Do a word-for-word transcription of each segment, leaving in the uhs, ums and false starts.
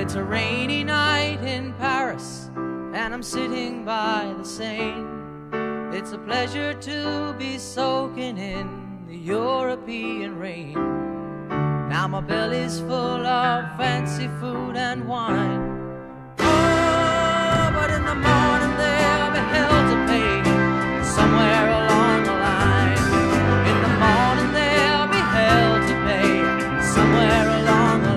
it's a rainy night in Paris, and I'm sitting by the Seine. It's a pleasure to be soaking in the European rain. Now my belly's full of fancy food and wine. Oh, but in the morning there'll be hell to pay somewhere along the line. In the morning there'll be hell to pay somewhere along the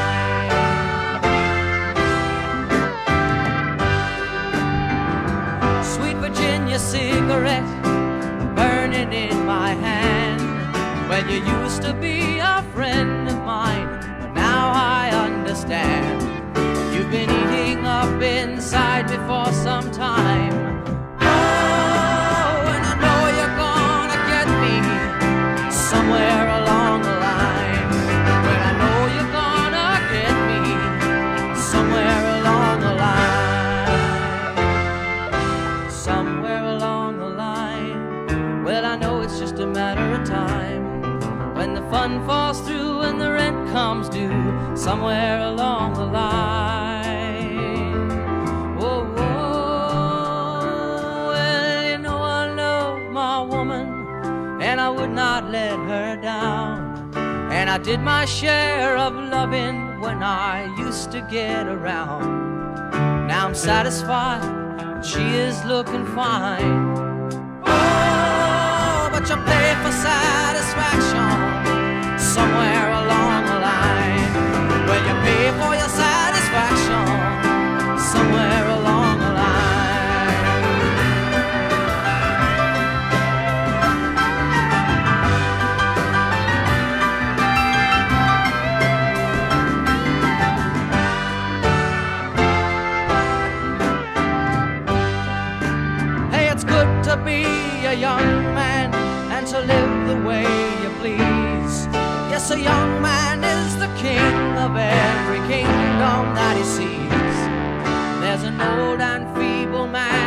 line. Sweet Virginia cigarette burning in my hand. When you used to be a friend of mine, but now I understand. You've been eating up inside me for some time. Oh, and I know you're gonna get me somewhere along the line. Well, I know you're gonna get me somewhere along the line. Somewhere along the line. Well, I know it's just a matter of time. When the fun falls through and the rent comes due, somewhere along the line. Whoa, whoa. Well, you know I love my woman, and I would not let her down. And I did my share of loving when I used to get around. Now I'm satisfied, and she is looking fine. Oh, but you pay for satisfaction somewhere along the line. Well, you pay for your satisfaction somewhere along the line. Hey, it's good to be a young man and to live the way you please. Yes, a young man is the king of every kingdom that he sees. There's an old and feeble man